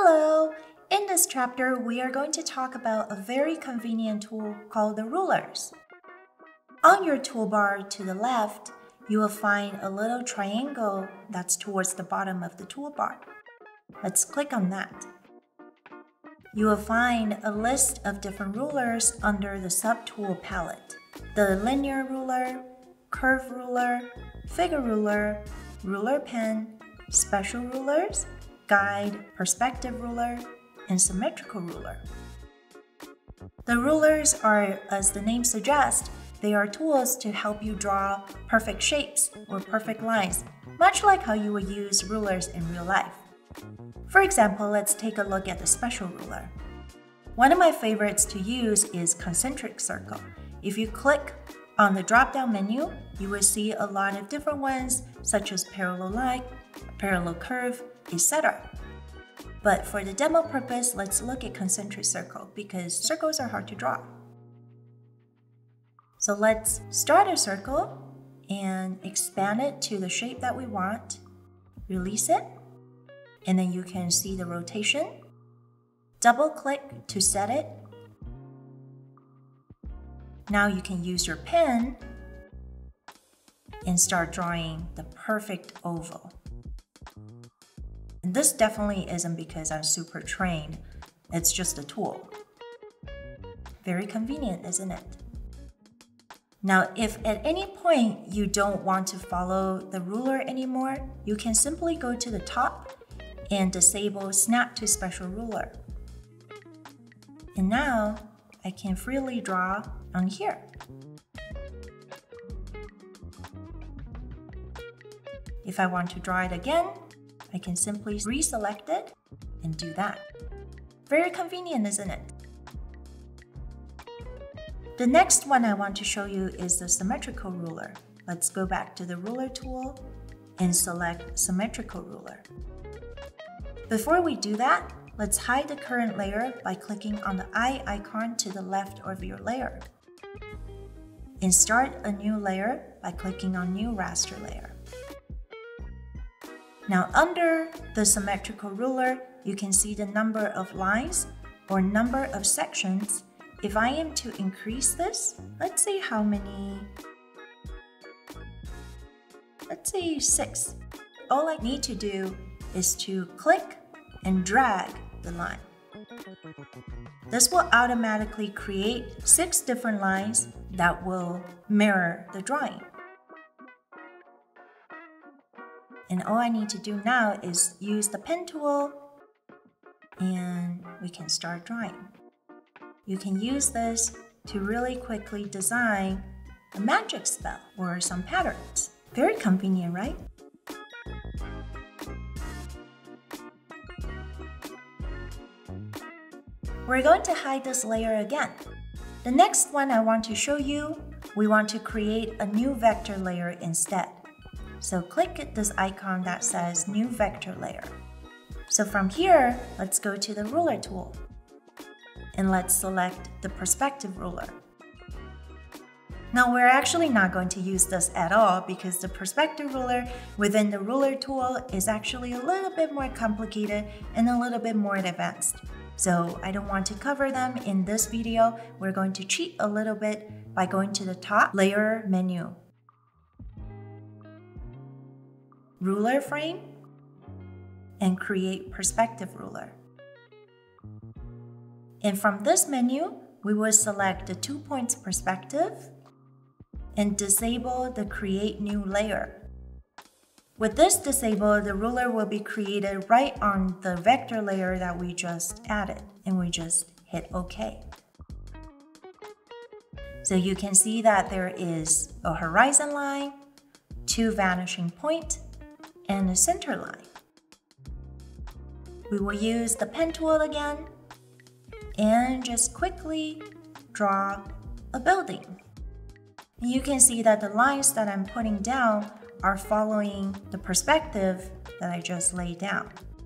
Hello! In this chapter, we are going to talk about a very convenient tool called the rulers. On your toolbar to the left, you will find a little triangle that's towards the bottom of the toolbar. Let's click on that. You will find a list of different rulers under the subtool palette. The linear ruler, curve ruler, figure ruler, ruler pen, special rulers, guide, perspective ruler, and symmetrical ruler. The rulers are, as the name suggests, they are tools to help you draw perfect shapes or perfect lines, much like how you would use rulers in real life. For example, let's take a look at the special ruler. One of my favorites to use is concentric circle. If you click on the drop-down menu, you will see a lot of different ones, such as parallel line, parallel curve, etc. But for the demo purpose, let's look at concentric circle because circles are hard to draw. So let's start a circle and expand it to the shape that we want. Release it, and then you can see the rotation. Double-click to set it. Now you can use your pen and start drawing the perfect oval. And this definitely isn't because I'm super trained, it's just a tool. Very convenient, isn't it? Now, if at any point you don't want to follow the ruler anymore, you can simply go to the top and disable Snap to Special Ruler. And now, I can freely draw on here. If I want to draw it again, I can simply reselect it and do that. Very convenient, isn't it? The next one I want to show you is the symmetrical ruler. Let's go back to the ruler tool and select symmetrical ruler. Before we do that, let's hide the current layer by clicking on the eye icon to the left of your layer. And start a new layer by clicking on New Raster Layer. Now under the symmetrical ruler, you can see the number of lines or number of sections. If I am to increase this, let's see how many, let's say 6. All I need to do is to click and drag the line. This will automatically create 6 different lines that will mirror the drawing. And all I need to do now is use the pen tool and we can start drawing. You can use this to really quickly design a magic spell or some patterns. Very convenient, right? We're going to hide this layer again. The next one I want to show you, we want to create a new vector layer instead. So click at this icon that says New Vector Layer. So from here, let's go to the ruler tool. And let's select the perspective ruler. Now we're actually not going to use this at all because the perspective ruler within the ruler tool is actually a little bit more complicated and a little bit more advanced. So I don't want to cover them in this video. We're going to cheat a little bit by going to the top layer menu. Ruler frame and create perspective ruler. And from this menu, we will select the 2 points perspective and disable the create new layer. With this disabled, the ruler will be created right on the vector layer that we just added, and we just hit OK. So you can see that there is a horizon line, 2 vanishing points, and a center line. We will use the pen tool again and just quickly draw a building. And you can see that the lines that I'm putting down are following the perspective that I just laid down.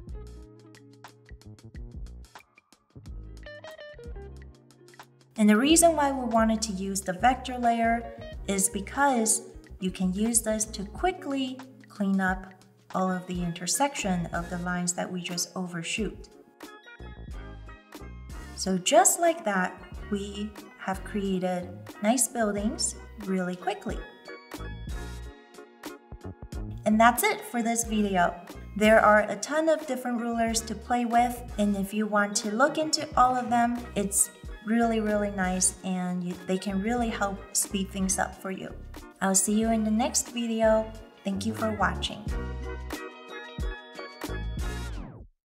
And the reason why we wanted to use the vector layer is because you can use this to quickly clean up all of the intersection of the lines that we just overshoot. So just like that, we have created nice buildings really quickly. And that's it for this video. There are a ton of different rulers to play with, and if you want to look into all of them, it's really nice, and they can really help speed things up for you. I'll see you in the next video. Thank you for watching.